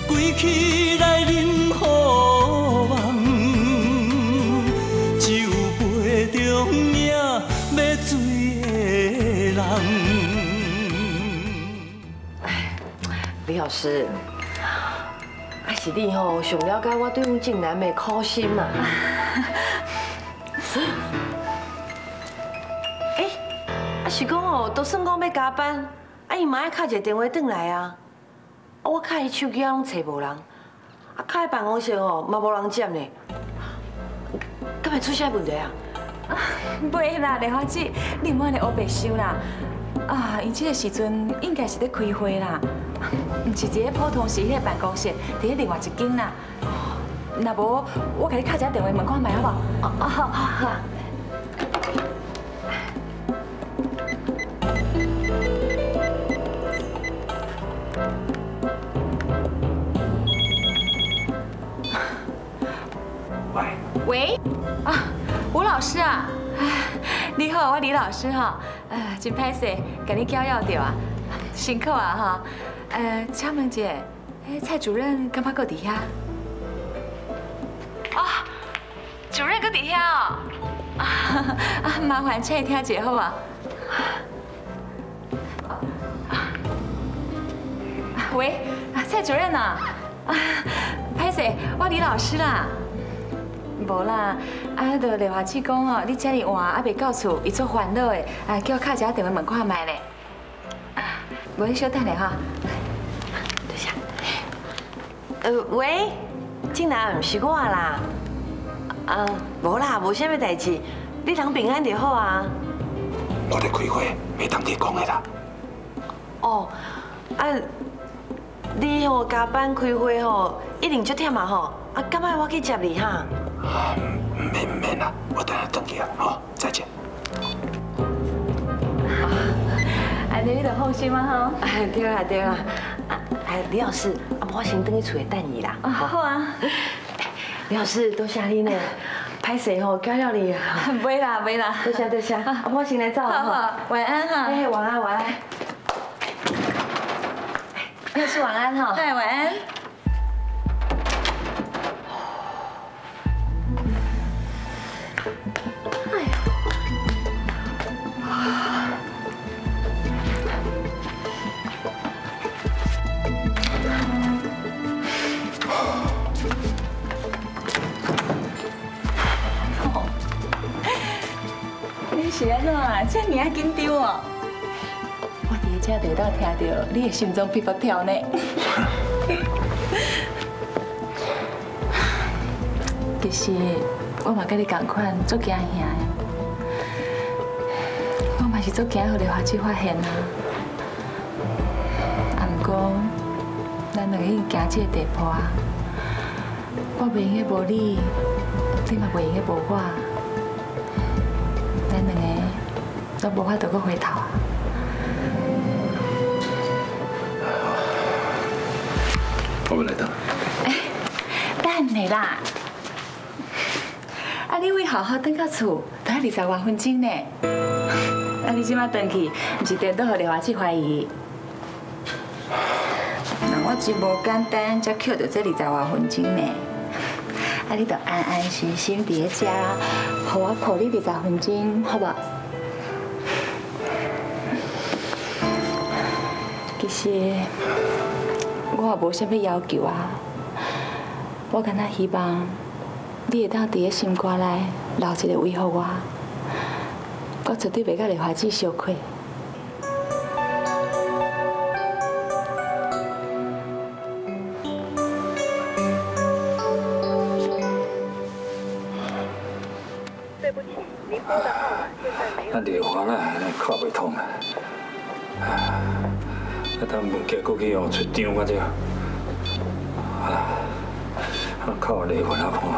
归去来饮雨梦，只有杯中影要醉的人。 李老师，还是你吼上了解我对阮静南的苦心嘛？是讲哦，都算讲要加班，伊嘛爱敲一个电话转来啊。我敲伊手机啊，拢找无人，敲伊办公室哦，嘛无人接呢。敢会出啥问题啊？ 袂啦，丽花姐，你莫安尼黑白想啦。伊这个时阵应该是咧开会啦，唔是一个普通时迄个办公室，伫咧另外一间啦。若无，我甲你敲一下电话问看卖好无？好。喂，吴老师啊，你好，我李老师哈，真歹势，甲你搅扰到啊，辛苦啊哈，请问者，蔡主任敢捌搁伫遐？主任搁伫遐哦，麻烦请伊听一下好啊。喂，蔡主任啊，歹势，我李老师啦。无啦，就丽华姐讲哦，你遮尔晚还袂到厝，伊足烦恼的，叫我敲一下电话问看卖咧。无你稍等下哈。等下。喂，静南，是我啦。无啦，无啥物代志，你人平安就好啊。 我咧开会，袂当你讲的啦。 你吼加班开会吼，一定足忝啊吼，敢爱我去接你哈？ 免啦，我等下回去啊，好，再见。 安尼你就放心嘛吼。 对啦，李老师，我先回去厝里等伊啦。 好啊。 李老师，多谢你呢，歹势吼，搅扰你啊。 袂啦。 多谢，我先来走好，晚安哈。 晚安。又是晚安哈。 对，晚安。你是安怎啊？这么啊紧张哦！我伫遮地道听到你的心脏噼啪跳呢。其实我嘛跟你同款，足惊吓的。我嘛是足惊，互丽华姐发现啊。不过，咱两个已经行这个地步啊，我袂用个无你，你嘛袂用个无我。咱两个都无法度搁回头啊！ 我要来等。 等下啦！你为好好等到厝，都要20多分钟呢。你即马回去，毋是颠倒互丽华姐怀疑？那我真无简单，才捡到这20多分钟呢。你就安安心心伫咧遮，互我抱你20分钟，好不好？其实我也无啥物要求啊，我敢若希望你会当伫咧心肝内留一个位互我，我绝对袂甲丽华姐相愧。 咱丽华啦，靠袂通啊！等物件过去哦，出张我这，靠丽华那看。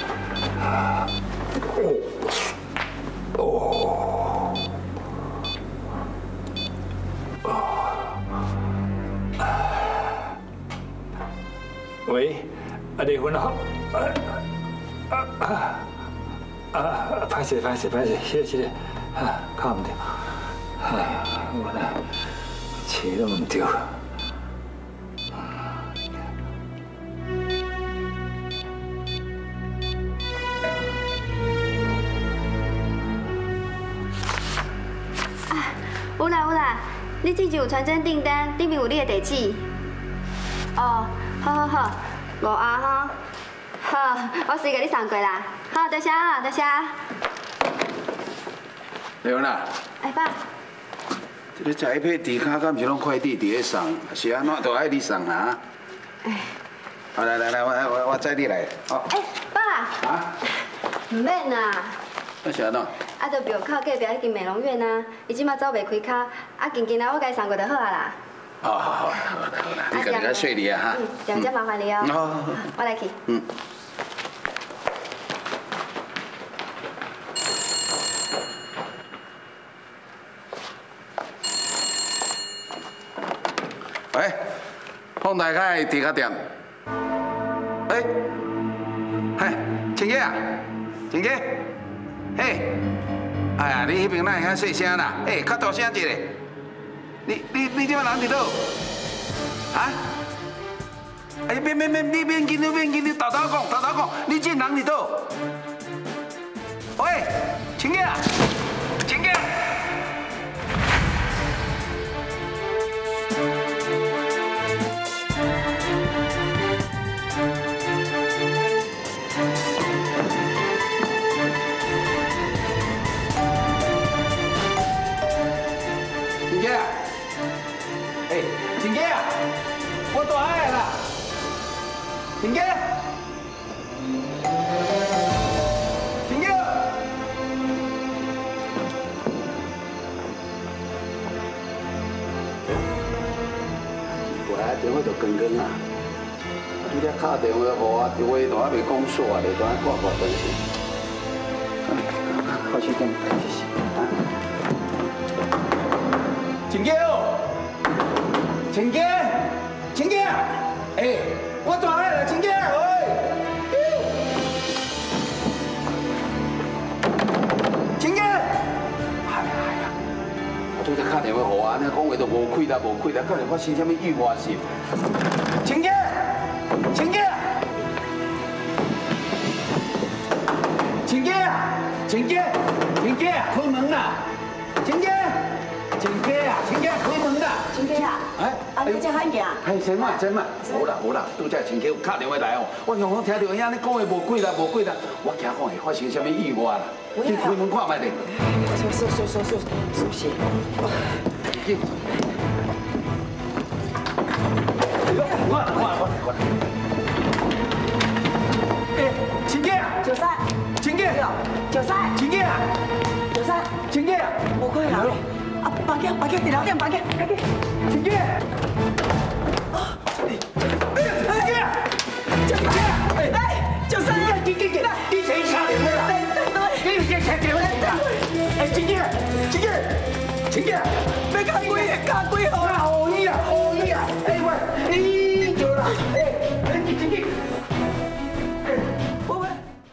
喂，丽华好。歹势，是的，靠唔对，我呢，车都唔对。 有啦有啦，你之前有传真订单，里面有你的地址。哦，好，5盒哈。好，我随给你送过啦。好，多谢啊，多谢。 刘娜。 哎，爸。 这个菜配猪脚，敢是拢快递伫咧送，是安怎都爱你送啊？哎。好，来，我载你来。好。 哎，爸。啊？唔免啦。 那是安怎？ 啊，就庙口隔壁迄间美容院啊，伊即马走袂开卡，啊，近啊，我甲伊送过就好啊啦。好啦，你家己较细腻啊哈。这样麻烦你哦。好，我来去。喂，丰台街猪脚店。嗨，晴姐啊，晴姐，嘿，哎呀，你迄边哪会遐细声啦？较大声一下。你这摆人伫倒？啊？哎，免，你免紧，你豆豆讲，你这人伫倒？喂，晴姐啊，晴姐。晴姐啊，我大海啦，晴姐，晴姐，过来电话就关啊，你这打电话给我，话都还未讲煞咧，都还挂断去。开始点代志是啊，晴姐哦。晴姐，哎，我大海啦，晴姐，喂，晴姐，哎呀，我拄则打电话给我，安尼讲话都无气啦，可能发生什么意外事？晴姐，开门啦，晴姐，开门啦。晴姐啊，啊你这喊行？哎，真慢，无啦，拄则晴姐有打电话来哦，我向讲听到伊安尼讲的无几啦，我惊讲会发生什么意外啦，去开门看卖咧。收拾。我。哎，晴姐啊，93，晴姐，93，晴姐啊，93，晴姐啊，我快来了。啊，房间，第六间房间，晴姐，啊，晴姐，就是，你谁插电话啦？你又插电话啦？哎，晴姐，别加几号啦？好意啊，哎喂，你做啦，晴姐，喂。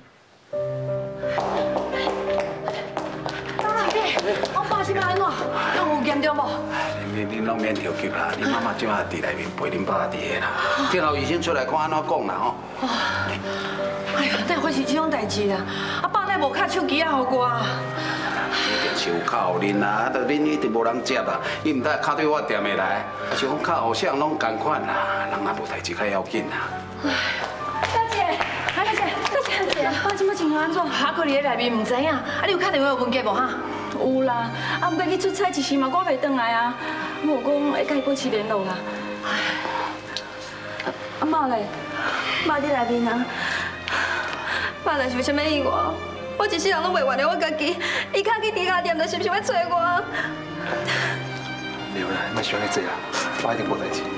我爸是安怎？敢有严重无？你拢免着急啦，你妈妈即马伫内面陪恁爸伫个啦。等候医生出来看安怎讲啦吼。哎呀，哪会是这种代志啦？啊，爸哪无敲手机啊，互我？一定是有敲互恁啦，都恁一直无人接啦，伊唔得敲对我店的来，是讲敲互谁拢同款啦，人若无代志较要紧啦。大姐，爸即马情况安怎？阿可你喺内面唔知影，啊你有敲电话有问过无哈？有啦，啊，不过你出差一时嘛，赶袂转来啊。我讲会甲伊保持联络啦。啊妈嘞，妈伫内面啊。爸若是有啥物意外，我一世人拢袂原谅我家己。伊敲去猪脚店，就是想要找我。没有啦，莫想遐济啦，我一定无代志。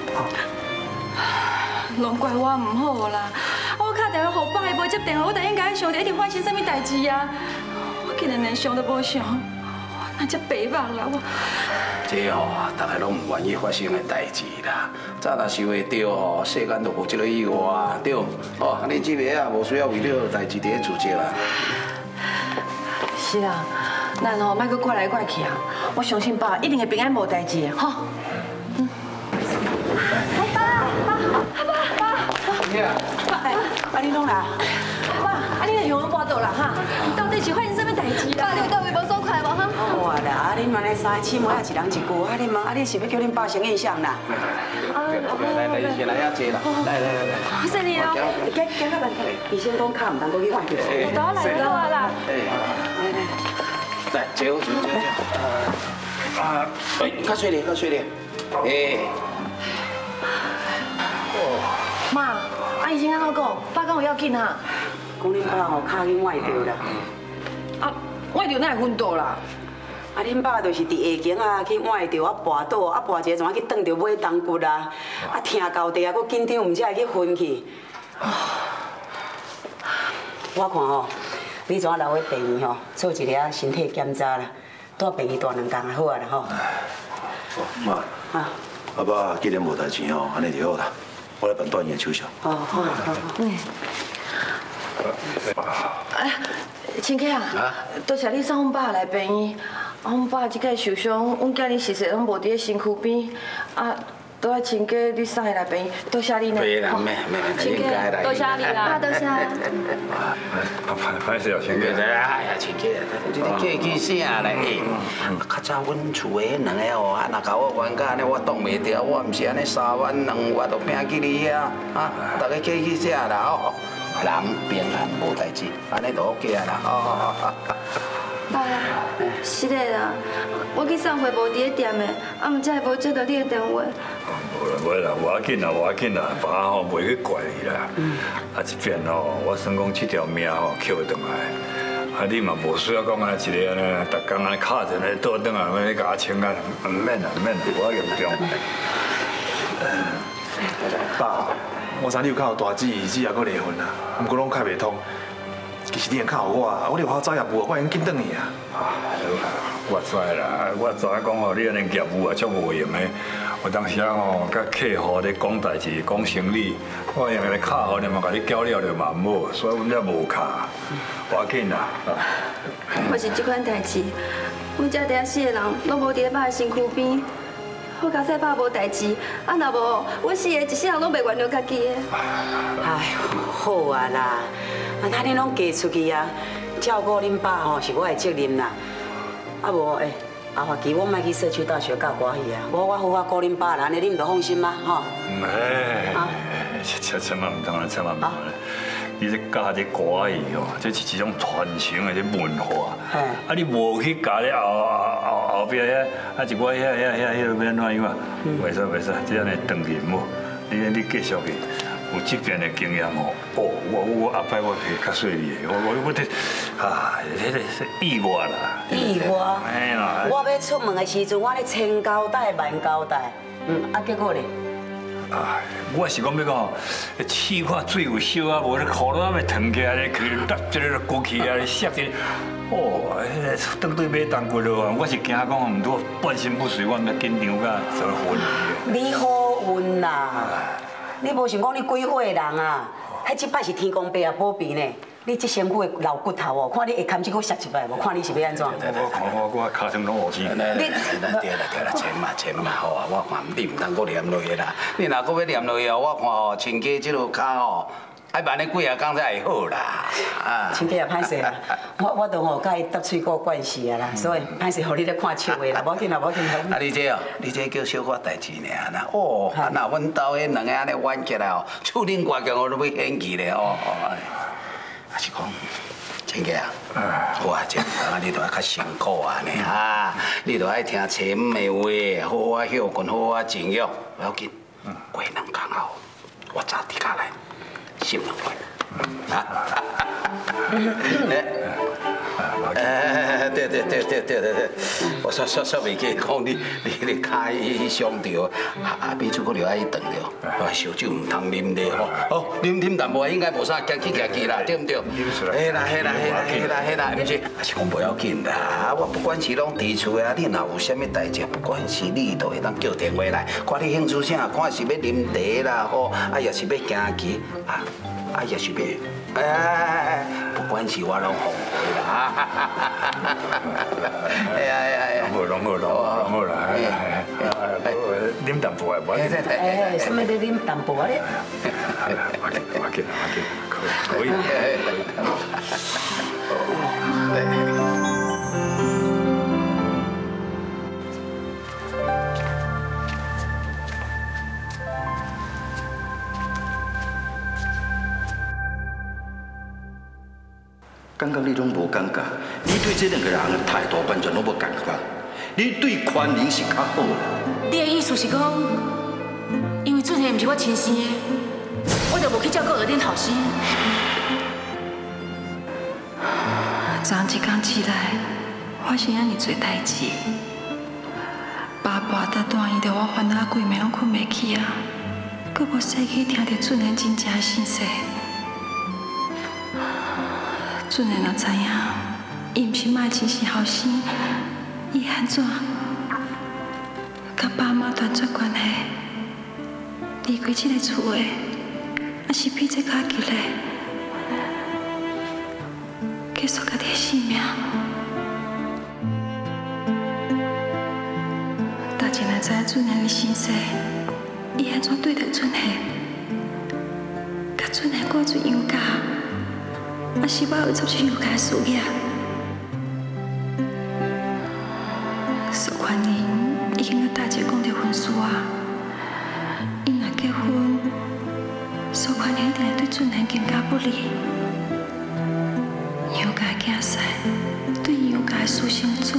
拢怪我唔好啦，我敲电话互爸，伊袂接电话，我就应该想着一定发生啥物代志啊。我竟然连想都无想。那这白目啦，我这吼，大家拢唔愿意发生的代志啦。早若想会到吼，世间就无这个意外，对。哦，你这个啊，无需要为了代志伫咧自责啊。是啦，咱吼莫阁怪来怪去啊。我相信爸一定会平安无代志的，吼。爸，你啊，爸，你拢来。 啊，你来向我跋倒啦哈？到底是发生什么代志啦？ 爸，你有到位无爽快无哈？ 哇啦，恁安尼三个姊妹也一人一句，你问你是要叫恁爸先印象啦？ 来，先来遐坐啦，来。 谢你哦。 行到门口，医生讲脚唔通过去换着。 来啦。 来，坐。较水咧。 妈，啊医生安怎讲？爸讲有要紧哈？ 讲恁爸吼脚去崴着啦。 啊，我就哪会昏倒啦？ 啊，恁爸就是伫下间啊去崴着啊跋倒啊跋一个怎去撞着尾冬骨啊，啊疼到地啊，佫紧张，毋才会去昏去。我看吼，你怎留喺病院吼，做一个身体检查啦，住病院住2天就好啊啦吼。 妈， 啊， 阿爸既然无代志吼，安尼就好啦，我来办断院手续。 哦，好。 亲家啊，多谢你送阮爸来病院。阮爸即摆受伤，阮囝日实实拢无伫咧身躯边，啊，都爱亲家你送伊来病院，多谢你呢。 没啦，应该啦。 多谢你啦， 多谢。 歹势哦，亲家。 哎呀，亲家，你记啥咧？较早阮厝的2个哦，啊，若甲我冤家呢，我挡袂掉，我毋是安尼3晚2月都拼去你遐，啊，大家记啥啦？哦，人平安无代志，安尼就 OK 啦。哦。 爸，是的啦，我去送货无伫咧店的，啊，毋才会无接到你的电话。 无啦，无要紧啦，爸吼袂去怪你啦。啊，一遍吼，我算讲这条命吼捡回转来，啊，你嘛无需要讲安尼一个安尼，逐工安尼卡着咧倒转来，安尼甲我请啊，唔免啦，无要严重。 爸，我知你有较有大姊也搁离婚啦，毋过拢开袂通。其实你用较有我了好早业务，我已经紧转去啊。 我知啦，我知影讲吼，你安尼业务啊，足无用的。有当时啊吼，甲客户咧讲代志、讲生理，我用个卡号你嘛，甲你交了就嘛唔好，所以阮才无卡。无要紧啦。 我是这款代志，阮遮底下4个人拢无伫咧爸的身躯边。我家说爸无代志，啊若无，阮4个一世人拢袂原谅家己的。 哎，好啊啦，啊，那恁拢嫁出去啊，照顾恁爸吼是我的责任啦。啊无后学期我莫去社区大学教歌戏啊，我好好顾恁爸啦，安尼恁就放心啊，吼。 千万唔通啦，千万唔通啦！你这教这歌戏哦，这是一种传承的这文化。啊，你无去教咧后边遐啊一寡遐落要安怎样啊？袂使，这样来当人无？你继续去。有这边的经验哦，我后摆我会较细腻的，我这迄个是意外啦。 意外？哎啦！我要出门的时阵，我咧千交代万交代，结果咧？ 我是讲要讲，试看水有烧啊，无咧裤衩要腾起来咧，去搭这个鼓起啊，咧摔这，迄个对买冬骨咯，我是惊讲唔多半身不遂，我唔要紧张甲做昏。 你好运啦！你无想讲你几岁的人啊？迄即摆是天公伯啊保庇呢。你这身躯的老骨头哦，看你下坎子搁摔一摆无？看你是要安怎？ 我骹疼拢乌青。 对啦，千嘛好啊！我看你唔通搁念落去啦。你若搁要念落去哦，我看哦，亲家这路骹哦，爱办咧几啊工才会好啦。 亲家也歹势啦，我都吼甲伊搭喙骨关系啊啦，所以歹势，互你咧看笑话啦，无要紧啦。啊， 你这叫小可代志尔啦。哦，啊，那阮兜迄2个安尼冤起来哦，厝恁关键我都要演技咧哦。还是讲，亲家啊，好啊，这你都要较辛苦啊呢啊，你都爱听前的话，好啊休困，好啊静养，不要紧。过2天后，我早伫家来，心两杯。啊，对，我煞袂记讲你骹伤着，秘书搁留爱断了，烧酒唔通啉咧吼。哦，啉淡薄应该无啥惊去啦，对唔对？嘿啦，唔是，还是讲不要紧啦。我不管是拢伫厝啊，你若有啥物代志，不管是你都会当叫电话来，看你兴趣啥，看是要啉茶啦，吼，啊，也是要行棋啊，也是要。不管是我拢奉陪啦， 好啦，啉淡薄啊，无要紧。 什么在啉淡薄咧？ 我见， 可以。 感觉你拢无感觉，你对这两个人的态度完全拢无感觉。你对宽宁是较好啦。 你的意思是讲，因为俊贤不是我亲生的，我就无去照顾二恁后生。 昨一天起来，发生遐尼多代志，爸爸搭大医着我烦恼规暝，我困袂去啊，阁无细去听到俊贤真正的信息。俊贤若知影，伊毋是卖亲生后生，伊安怎？甲爸妈断绝关系，离开这个厝的，也是比这较急的，结束家己的生命。大家若知影俊贤的身世，伊安怎对待俊贤？甲俊贤赶出杨家。也是我为做出有家事业。苏宽宁已经甲大姐讲着婚事啊，因若结婚，苏宽宁一定会对俊贤更加不利。杨家的囝婿对杨家的私生子，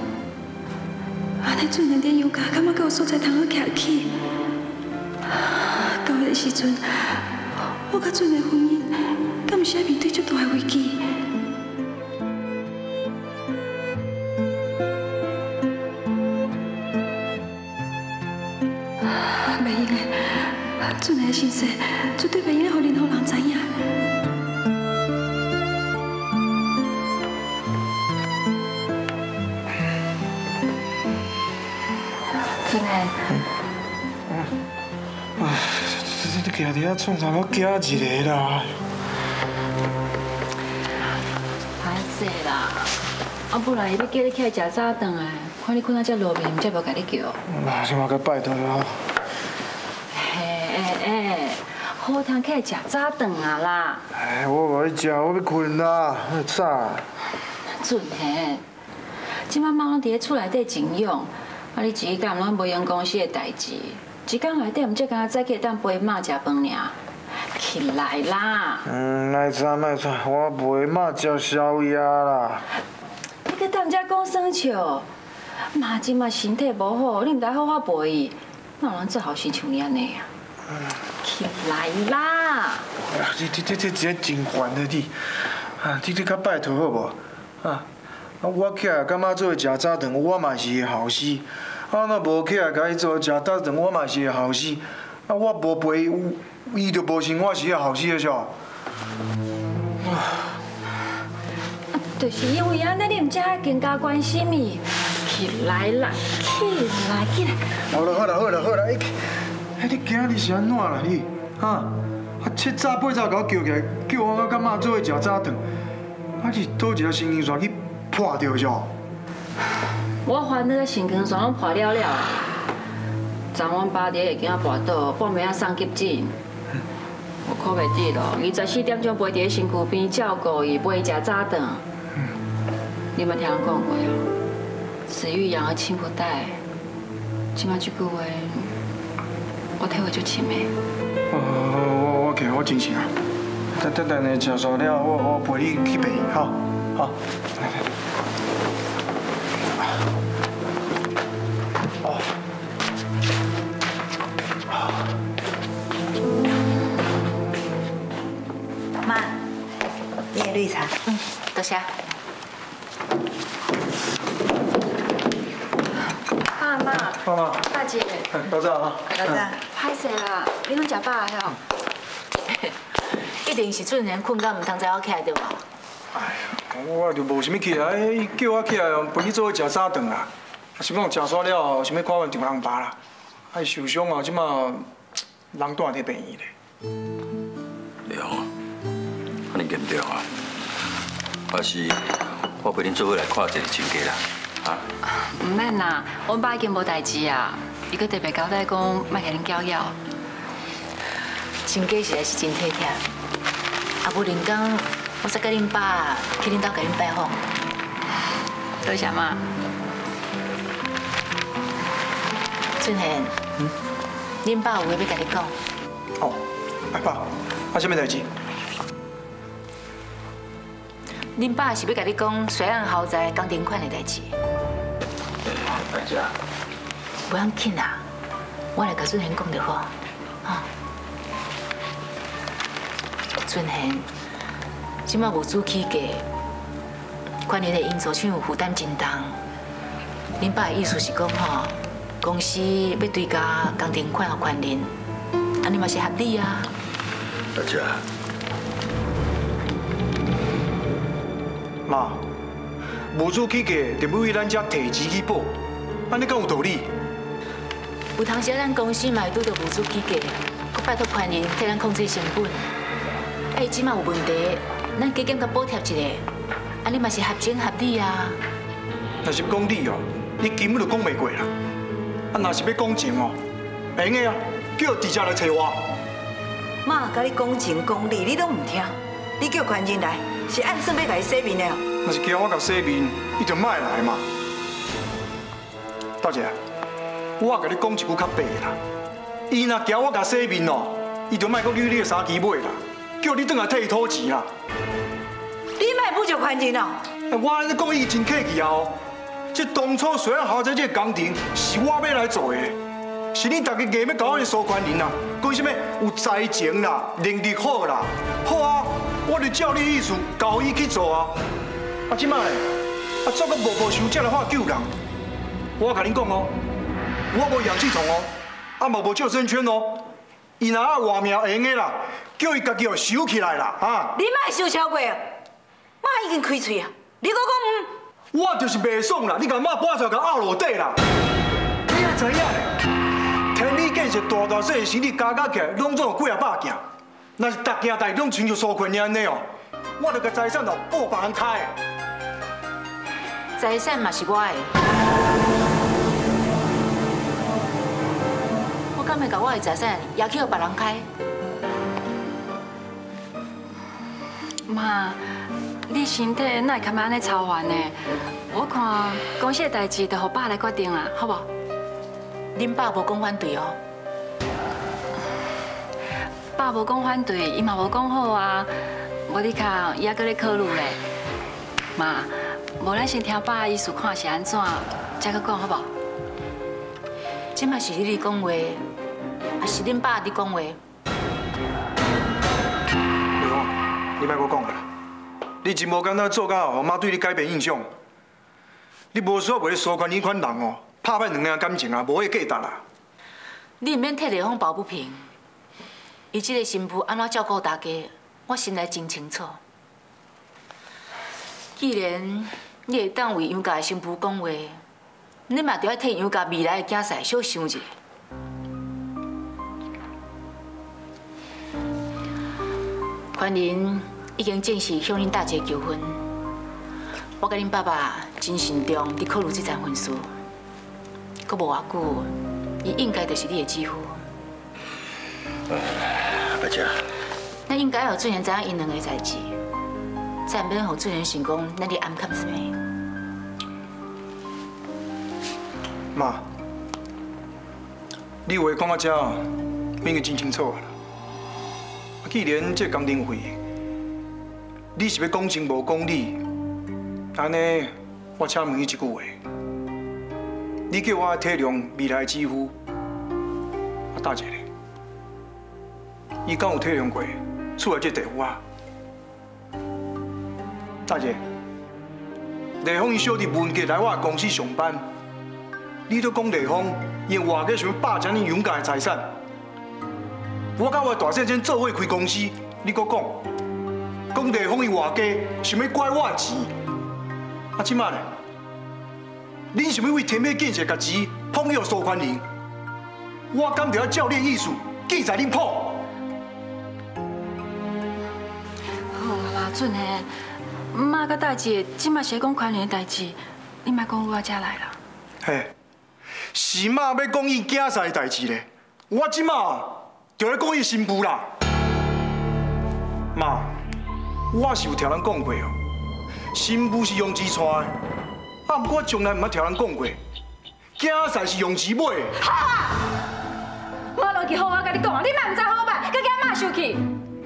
安尼俊贤伫杨家敢觉有所在通好徛起？到迄个时阵，我甲俊贤婚姻。敢毋是要面对这大的危机？袂用的，俊贤的身世绝对袂用互任何人知影。俊贤， 你徛伫遐创啥？我惊一个啦！ 啦，啊，不然伊要叫你起来食早顿啊，看你困到遮落眠，才无甲你叫。 那是嘛，佮拜托了。 好通起来食早顿啊啦！ 我无去食，我要困啦，早。 俊贤，即摆妈拢伫咧厝内底静养，啊，你一天拢无用公司的代志，一天内底毋只敢早起当陪妈食饭尔。起来啦！ 卖吵，我陪妈食宵夜啦。 你搁踮遮讲耍笑，妈即马身体无好，你毋知好好陪伊，哪有人做后生像你安尼啊？起来啦！ 你真真烦的你，你较拜托好无？我起来甲妈做食早顿，我嘛是会后生。若无起来甲伊做食早顿，我嘛是会后生。我无陪伊就无生，我是会后生的少。 就是因为安尼，你毋才更加关心伊。起来啦，起来！ 好啦，你今日是安怎啦你？七早八早甲我叫起来，叫我甲妈做伙食早顿，你倒一个神经线去破掉是？ 我烦恼个神经线拢破了。昨晚爸爹会惊跋倒，半暝送急诊。我靠袂住咯，24点钟陪伫身躯边照顾伊，陪伊食早顿。你捌听人讲过哦？子欲养而亲不待。即摆这句话，我体会足深的。 我起来，我精神啊！等下食煞了，我陪你去病院，好。 妈，你的绿茶。 多谢。 妈， 大姐， 到这啊！ 到这。 歹势啦，你拢食饱啊？吼。 一定是俊贤困到唔通再我起来对吧？ 哎呀，我就无想要起来，伊叫我起来陪你做伙食早顿啦。想讲食煞了后，想要看完丈人爸啦。哎，受伤啊，即马人住伫病院咧。 对哦，安尼严重啊？还是我陪恁做伙来看一下亲家啦。 唔免啦，阮爸已经无代志啊，伊阁特别交代讲，莫甲恁搅扰。 亲家实在是真体贴， 啊，无连工，我再跟恁爸去恁兜甲恁拜访。 多谢妈。 俊贤，恁爸有话要甲你讲。 哦，哎爸，啊，什么代志？ 恁爸是要甲你讲水岸豪宅工程款的代志。 大姐， 不要紧啦，我来甲俊贤讲就好。啊，俊贤，即马无主起价，管理的因素厂有负担真重。恁爸的意思是讲吼，公司要追加工程款和权人，安尼嘛是合理啊。 大姐， 妈，无主起价就要为咱遮提钱去补，安尼敢有道理？ 有当时咱公司嘛会拄到无主起价，佮拜托权人替咱控制成本。哎，即马有问题，咱加减甲补贴一下，安尼嘛是合情合理啊。 若是讲理哦，你根本就讲袂过啦。啊，若是要讲情哦，会用的啊，叫直接来找我。 妈甲你讲情讲理，你拢唔听，你叫权人来，是按算要甲伊洗面的哦。 若是惊我甲洗面，伊就莫来嘛。大姐，我甲你讲一句较白的啦，伊若惊我甲洗面哦，伊就莫阁捋你的衫旗尾啦，叫你转来替伊讨钱啦。 你莫不就权人哦？ 我安尼讲伊真客气啊哦，这当初水岸豪宅这个工程是我要来做的，是你大家硬要搞我的收权人啦，讲什么有才情啦、能力好啦，好啊，我就照你意思交伊去做啊。啊，即摆咧，啊做个无收才来发救人，我甲恁讲哦，我无氧气筒哦，啊嘛无救生圈哦，伊若爱活命会用的啦，叫伊家己哦收起来啦，啊！ 你莫收超过，妈已经开嘴啊，你搁讲我就是袂爽啦！你甲妈搬出来，甲拗落底啦！你也知影咧，天理建设大大小小生意加起来，拢总有几啊百件。若是逐件代拢亲像苏坤安尼哦，我著甲财产哦报别人开。 财产嘛是我的，我敢会甲我的财产也去互别人开？ 妈，你身体哪会堪安尼操烦呢？我看公司的代志，就让爸来决定啦，好不？ 恁爸无讲反对哦。 爸无讲反对，伊嘛无讲好啊。无你看，伊还搁咧考虑咧。妈，无咱先听爸的意思，看是安怎，再搁讲好不？ 即嘛是你讲话，还是恁爸伫讲话？ 对哦，你莫搁讲啦。你真无简单做到，互妈对你改变印象。你无需要为苏权你款人哦，拍歹两个感情啊，无迄价值啦。 你唔免替丽芳抱不平。伊这个媳妇安怎照顾大家，我心内真清楚。既然你会当为杨家的媳妇讲话，你嘛着要替杨家未来的囝婿小想一下。权人已经正式向恁大姐求婚，我甲恁爸爸真慎重伫考虑这桩婚事。阁无偌久，伊应该就是你的继父。 阿姐， 咱应该要俊贤知影因两个代志，才免互俊贤想讲咱伫暗藏什么。 妈，你话讲到这，我已经真清楚啦。既然这工程费，你是要讲情无讲理，安尼我请问你一句话：你叫我体谅未来的继父，大姐咧，伊敢有体谅过厝内这地夫啊？大姐，丽芳伊小弟文杰来我公司上班，你都讲丽芳用外个想霸占你杨家的财产。我甲我大先生做伙开公司，你搁讲丽芳伊外家想要拐我的钱，啊，即摆咧，恁想要为天美建设甲钱捧予苏权人，我敢就要照你的意思记在恁谱。 好啦，俊贤，妈甲大姐即马是讲权人的代志，你莫讲我遮来啦。 嘿，是妈要讲伊囝婿的代志咧，我即马就咧讲伊媳妇啦。妈， 我是有听人讲过哦，新妇是用钱娶的，啊，不过我从来唔捌听人讲过，囝婿是用钱买的。 好啊！我落去好，我甲你讲啊，你莫唔知好办，佮囝妈生气。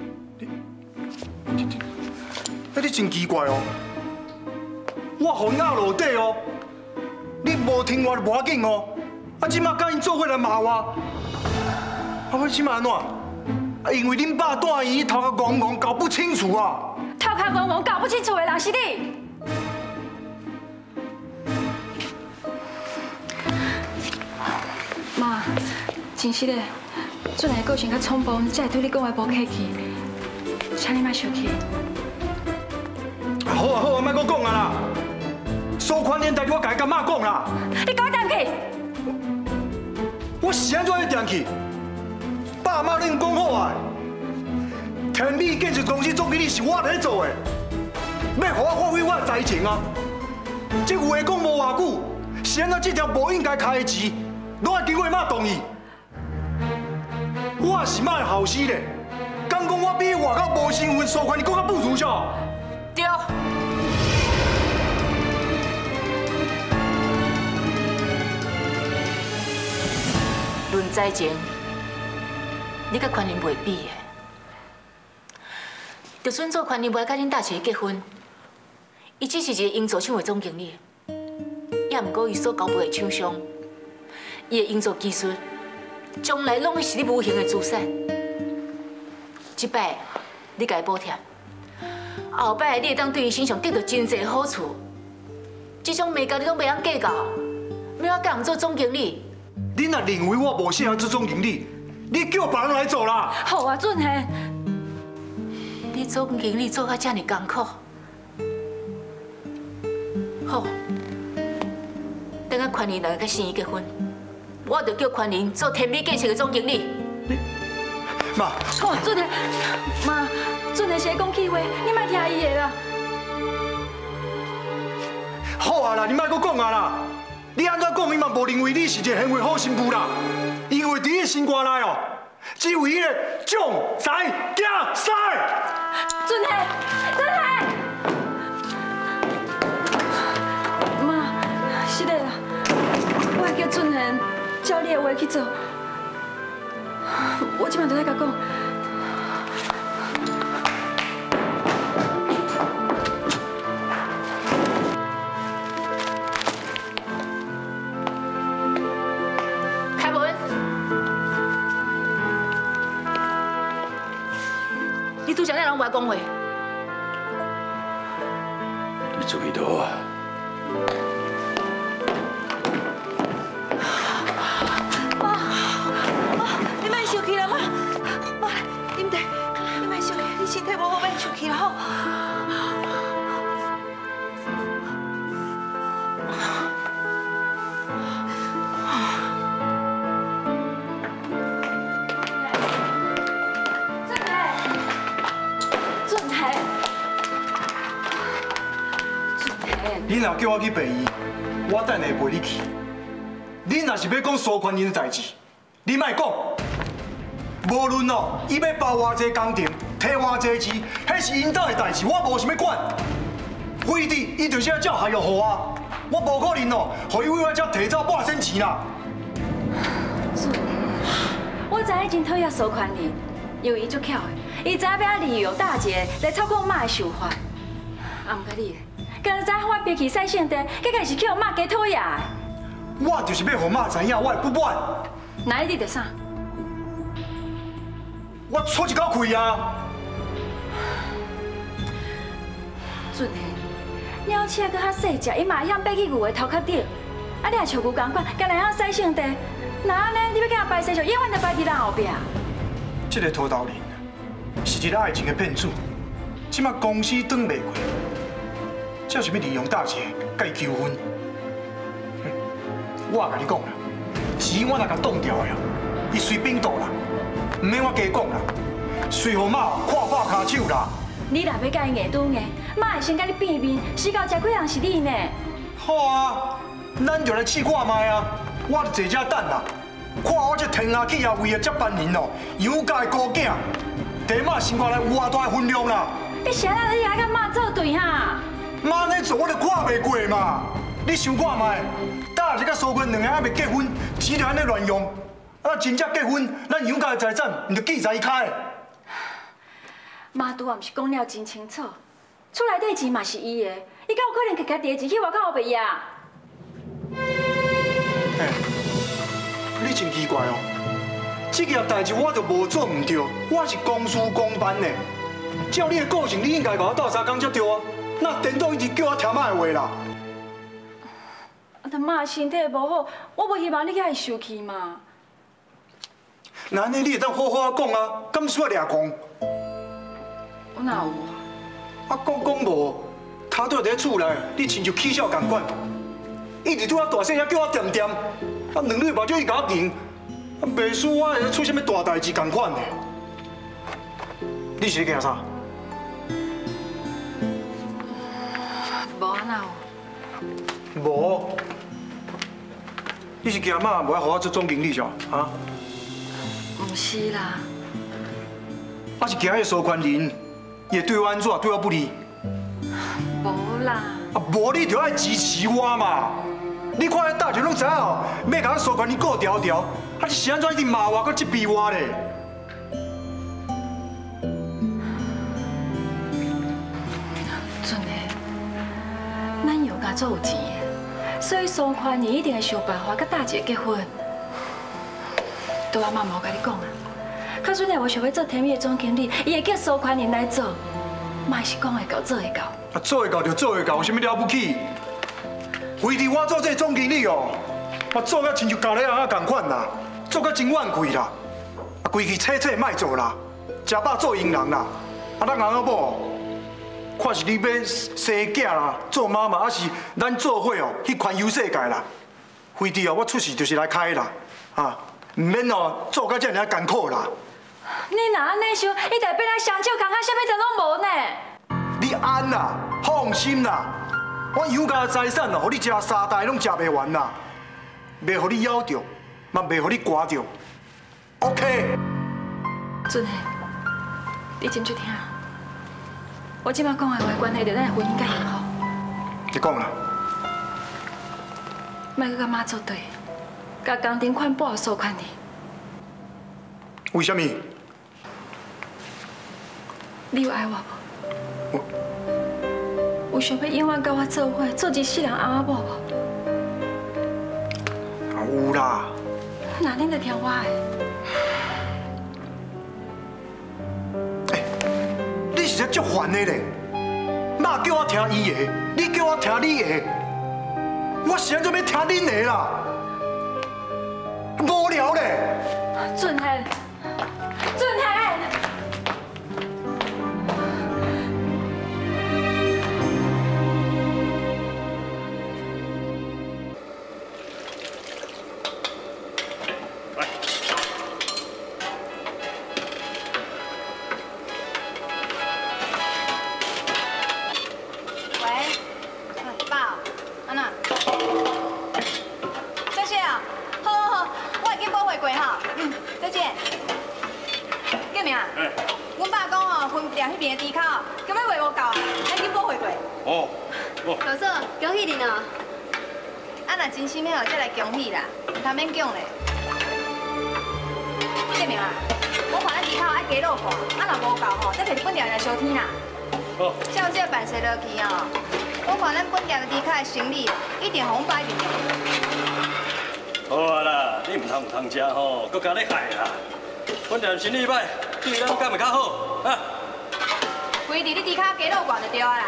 你真奇怪哦，我互压落底哦，你无听我就无要紧哦，啊，即马甲因做伙来骂我，啊，我即马安怎？啊，因为恁爸带伊头壳戆戆搞不清楚啊！ 头壳戆戆搞不清楚的人是你。 妈，真是的，准个个性较冲动，才会对你讲话无客气，请你莫生气。 好啊好啊，莫搁讲啊啦！收款年代我家甲妈讲啦。 你给我点去！ 我是安怎要点去？爸妈恁讲好啊！天美建设公司总经理是我在做的，要互我发挥我的才情啊！这话讲无偌久，是安怎这条无应该开的钱，拢要经过妈同意？我是妈的后生咧，敢讲我比外口无身份收款，你讲较不如啥？ 对。论才情，你甲宽林袂比的。就算做宽林袂甲恁大姐结婚，伊只是一个营造厂的总经理，也毋过伊所交配的厂商，伊的营造技术，将来拢会是你无形的资产。即摆你甲伊补贴，后摆你会当对伊身上得到真侪好处。这种美价你拢袂晓计较，要我甲人做总经理？ 你若认为我无适合做总经理，你叫别人来做啦。 好啊，俊贤。 你总经理做到这么艰苦，好，等下宽林来甲新姨结婚，我就叫宽林做天美建设的总经理。 妈， 好，俊贤，妈，俊贤是在讲气话，你莫听伊的啦。 好啊啦，你莫搁讲啊啦！你安怎讲，伊嘛无认为你是一个贤惠好媳妇啦。因为伫你心肝内哦，只有迄个总裁囝婿。 俊贤，俊贤，妈，是的啦，我会叫俊贤照你的话去做。我即摆就在甲讲。 你拄则那人话讲话， 你注意到啊？ 妈，你莫生气啦，妈，啉茶，你莫生气，你身体无好，莫生气啦，吼。 你若叫我去陪伊，我等下陪你去。你若是要讲苏宽仁的代志，你莫讲。无论哦，伊要包偌济工程，摕偌济钱，迄是因兜的代志，我无想要管。非得伊就是要照合约互我，我无可能哦，互伊为我遮提早8仙钱啦。 我知影真讨厌苏宽仁，因为伊足巧的，伊知影要利用大姐来操控妈的想法。啊，毋过你。刚才我憋气使性地，结果是去互妈加讨厌的。 我就是要互妈知影我的不满。 那你伫啥？ 我出一口气啊！ 俊贤，鸟车搁较细只，伊嘛会晓爬去牛的头壳顶。啊，你也像牛共款，干那样使性地。那安尼，你要甲人摆生就永远就摆伫咱后壁。 这个涂头人是一个爱情的骗子，即马公司转袂过。就是要利用大姐甲伊求婚，我甲你讲啦，钱我若甲挡掉呀，伊随便倒啦，唔免我加讲啦，随互妈看破骹手啦。 你若要甲伊硬拄硬，妈会先甲你变面，死到吃亏人是你呢。 好啊，咱就来试看卖啊，我就坐遮等啦，看我这天下企业为的接班人哦，杨家的孤囝，地妈心肝内有偌大的分量啦。 你现在你还跟妈作对哈？ 妈咧做我就看袂过嘛！你想看卖？大日甲苏坤两个还袂结婚，钱就安尼乱用。啊，真正结婚，咱杨家的财产唔就记在伊骹的。 妈拄也毋是讲了真清楚，厝内底钱嘛是伊的，伊敢有可能摕家己的钱去外口后边呀？ 嘿，你真奇怪哦！这件代志我就无做唔对，我是公事公办的。照你的个性，你应该甲我斗3工才对啊！那颠倒一直叫我听妈的话啦。 但妈身体无好，我无希望你甲伊受气嘛。 那安尼你会当好好啊讲啊，敢需要掠讲？ 我哪有？ 啊，讲无，他都伫厝内，你亲像起笑共款，一直拄啊大声遐叫我点点，啊2日目睭伊甲我赢，啊袂输我会出什么大代志共款的。你是咧惊啥？ 无啊哪有？ 无。你是惊妈无爱互我做总经理是啊？ 唔是啦。 我是惊迄苏宽林，伊会对我安怎？对我不利？ 无啦。 啊，无你就爱支持我嘛！你看迄大家拢知影哦，要甲苏宽林顾条条，啊，你是安怎一直骂我，搁责备我咧？ 准的，咱杨家做有钱的，所以苏宽年一定会想办法甲大姐结婚。拄仔妈冇甲你讲啊，较准要想要做天美的总经理，伊会叫苏宽年来做，嘛是讲会到做会到。 啊，做会到就做会到，有啥物了不起？为伫我做这总经理哦，我做甲亲像家里人共款啦，做甲真怨气啦，啊，规气切切莫做啦，食饱做佣人啦，啊，咱翁某。看是你要生囝啦，做妈妈，还是咱做伙哦去环游世界啦？非得哦，我出事就是来开啦，啊，唔免哦做甲这尔艰苦啦。 你若安尼想，伊就变来双手空空，啥物都拢无呢。 你安啦，放心啦，我杨家的财产哦，互你食3代拢食袂完啦，袂互你咬着，嘛袂互你刮着。OK。 准的，你真注听。我即摆讲的话，关系到咱的婚姻甲幸福。 你讲啦。 莫去甲妈作对，甲工程款拨苏宽年。 为什么？ 你有爱我无？有想要永远甲我做伙，做一世人翁仔某无？ 啊有啦。 那恁就听我的。 你是足烦的咧，妈叫我听伊的，你叫我听你的，我是安怎要听恁的啦？无聊咧。 俊贤，俊贤。 老嫂，恭喜你哦！啊，若真心要再来恭喜啦，唔通免讲咧。建明啊，我看咱地口爱加落汗，啊若无够吼，再摕本店来烧天啦。好。照这办事落去哦，我看咱本店的地口的生意一定红摆面。 好啊啦，你唔通食吼，搁加咧害啦。本店生意歹，对咱敢会较好啊？ 规伫你地口加落汗就对啊啦。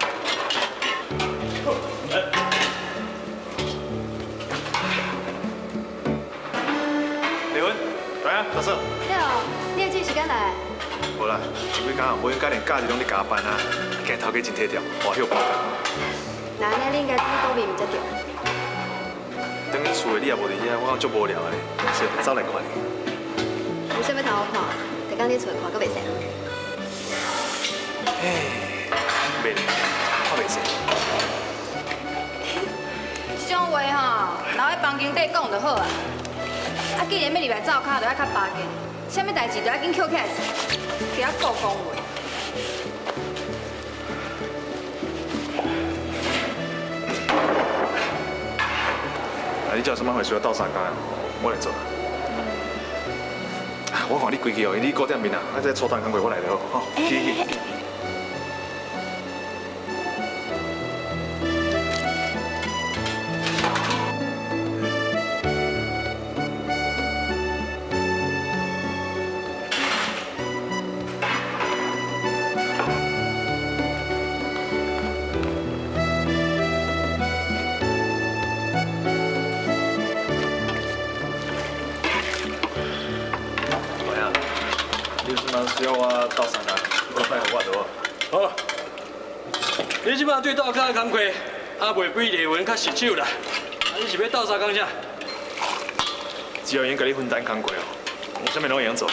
丽文，来啊，老嫂。 你好，你要这时间来？ 无啦，前几工无应该连假日拢咧加班啊，惊头家真体贴，外休报价。 那安尼你应该对方面唔才对。 等你厝的你也无伫遐，我足无聊的，是走来看你。 有啥物通好看？逐工你厝看，阁袂使。 袂，我袂使。 这种话吼，留喺房间底讲就好啊。啊，既然要入来灶骹，就要较巴结，啥物代志就要紧捡起来做，不要顾讲话。 有什么会需要斗相共，我来做。我看你规矩哦，你顾点面啊，啊，这初单工课我来就好，吼，去。需要我斗相共，我配合我就好。好，你即摆对斗骹的工课，还袂比丽文较熟手啦。啊，你是要斗相共啥？只要因甲你分担工课哦，我啥物拢会用做。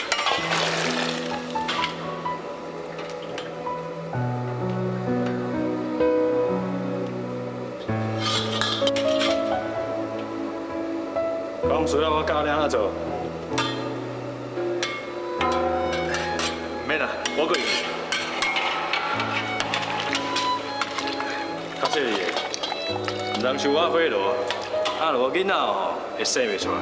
讲需要我教你安怎做？ 免啦，我过去。较细个，唔通受我贿赂，啊，如果囡仔哦会生袂出来。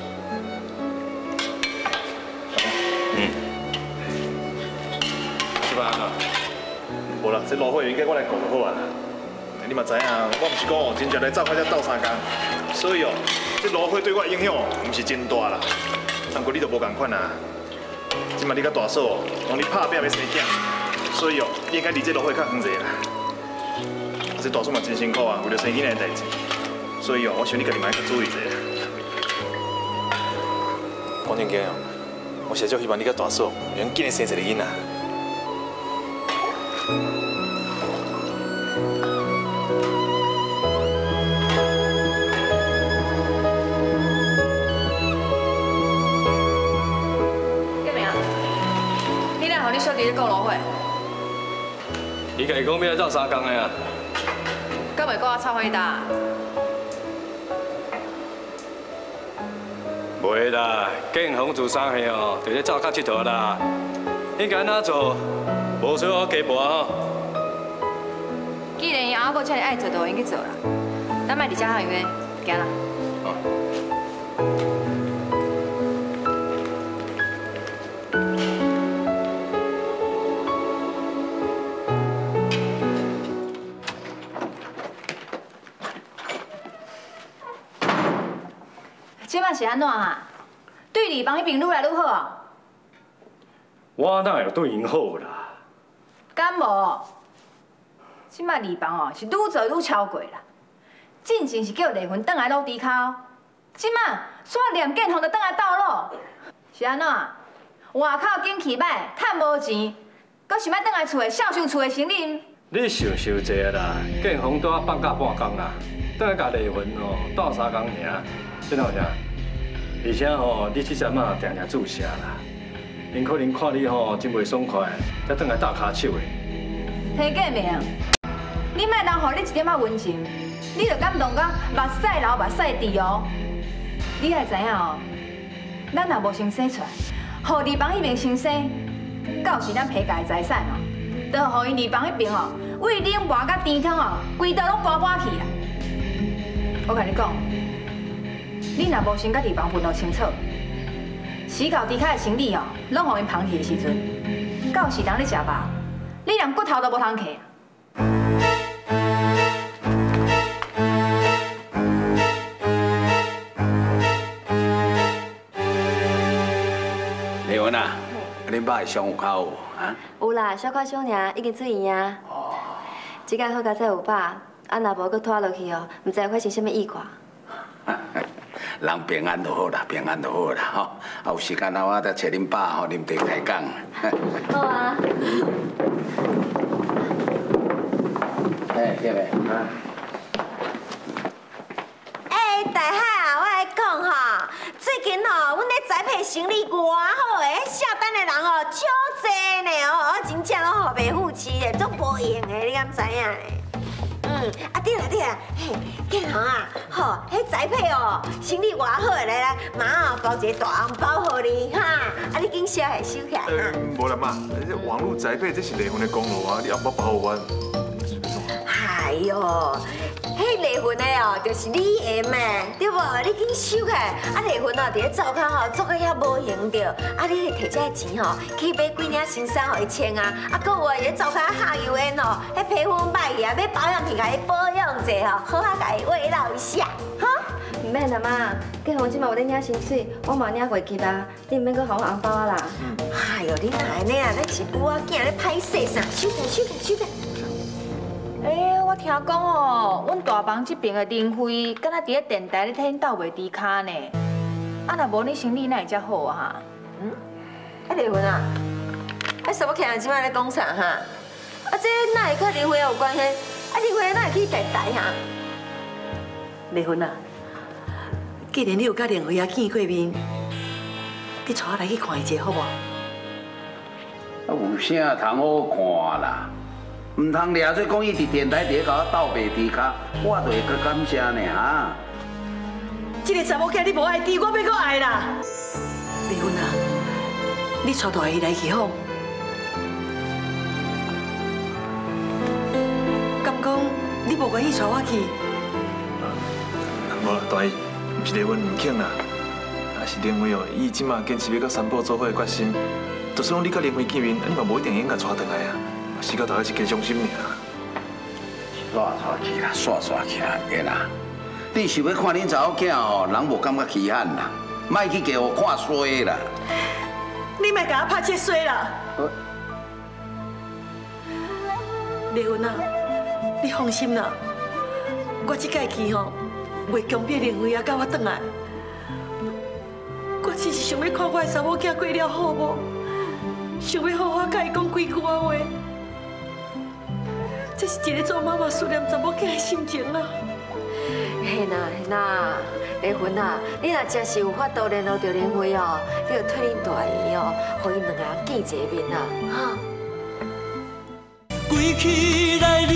即摆安怎？无啦，这路费应该我来顾就好啊。你嘛知影，我唔是讲哦，真正来走开才斗相共，所以哦，这路费对我影响唔是真大啦。不过你就无共款啊。 即马你甲大嫂哦，讲你拍拼要生囝，所以哦，你应该离这路费较远者啦。啊，这大嫂嘛真辛苦啊，为了生囡仔的代志，所以哦，我想你家己嘛要较注意者。讲真经哦，我实在希望你甲大嫂能紧生一个囡仔。 你小弟咧顾路费， 伊家己讲要来斗相共的啊， 敢袂顾我插回答？ 袂啦，建宏自三岁哦，就咧走较佚佗啦。你该安怎做？无需要我加博吼。 既然伊阿婆遮尔爱做，就应去做啦。咱莫伫遮喊冤，行啦。 即摆是安怎啊？对李邦迄边愈来愈好啊？ 我哪会对因好啦？ 敢无？即摆李邦哦是愈做愈超过啦，进前是叫丽云转来落地口，即摆煞连建宏就转来斗路，是安怎？外口景气歹，趁无钱，阁想要转来厝的孝顺厝的生理？ 你想济啦，建宏拄啊放假半工啦，转来甲丽云哦斗相共尔。 这哪有啥？而且吼，你这阵啊定定注射啦，因可能看你吼真袂爽快，才转来打骹手的。 听过未啊？你莫人予你一点仔温情，你就感动到目屎流目屎滴哦。你爱知影哦，咱若无先生出来，互李邦迄边先生，到时咱皮家的财产哦，就互因李邦迄边哦，为冷拌甲甜汤哦，规道拢搬去啦。我甲你讲。 你若无先甲地方分得清楚，死到底下的生理哦，拢互因捧去的时阵，到时人咧食饱，你连骨头都无通摕。 丽文啊，恁爸的伤有较好啊？ 有啦，小可小尔，已经出院啊。哦。即间好佳哉有饱，啊若无搁拖落去哦，唔知会发生什么意外。 人平安就好啦，平安就好啦，吼！啊，有时间啊，我再找恁爸吼，啉茶开讲。 好啊。 哎，对未？啊。 哎，大海啊，我来讲哈，最近吼，阮咧栽培生意偌好诶，下单的人哦，超济呢哦，我真正拢互袂付钱咧，足无用诶，你敢知影咧？ 啊对啦对啦，嘿，建宏啊，吼，迄栽培哦，生意偌好来来，妈哦包一个大红包予你哈，啊你紧写下收起来哈。 无啦妈，这网络栽培这是离婚的公路啊，你红包包我。 哎呦，迄迄离婚的哦，就是你的嘛，对不？你紧收起来，啊离婚哦，伫咧灶骹吼做个遐无用着，啊你摕这钱吼去买几领新衫互伊穿啊，啊，搁有伫咧灶骹下油烟哦，迄皮肤歹去啊，买保养品甲伊保养者吼，好啊，甲伊慰劳一下，哈。 唔免啦妈，建宏即马有咧领薪水，我嘛领过去啦，你唔免搁还我红包啊啦。 哎呦，你哪安尼啊？咱是母仔囝咧歹势啥？收起。 我听讲哦，阮大房这边的林辉，敢若伫咧电台咧替因斗卖猪脚呢。啊，若无你生意哪会遮好啊？ 离婚啊？什么客人即摆咧讲啥哈？啊，这哪会跟林辉有关系？啊，林辉哪会去电台哈？ 离婚啊！既然你有甲林辉啊见过面，你带我来去看一下好无？ 啊，有啥通好看啦？唔通掠做讲伊伫电台伫咧甲我斗卖猪脚，我就会搁感谢呢哈。 这个查某囝你无爱猪，我要搁爱啦。离婚啊！你带大姨来去好？敢讲你无愿意带我去？ 无啦，大姨，唔是离婚唔肯啦，也是林辉哦，伊即马坚持要甲三宝做伙的决心，就算讲你甲林辉见面，你嘛无一定用甲带倒来啊。是到大家是加伤心尔。 煞去啦，个啦！你想要看恁查某囝吼，人无感觉稀罕啦，莫去给我看衰啦。 你莫甲我拍这衰啦！离婚啊，你放心啦，我这届去吼，袂强迫林辉啊甲我转来。我只是想要看我的查某囝过了好无，想要好好甲伊讲几句话。这是一个做妈妈思念查某囝的心情啊！ 嘿呐，离婚啊！你若真是有法度联络到林辉哦，你就替恁大姨哦，互因两个见一面啊！哈。 归去来。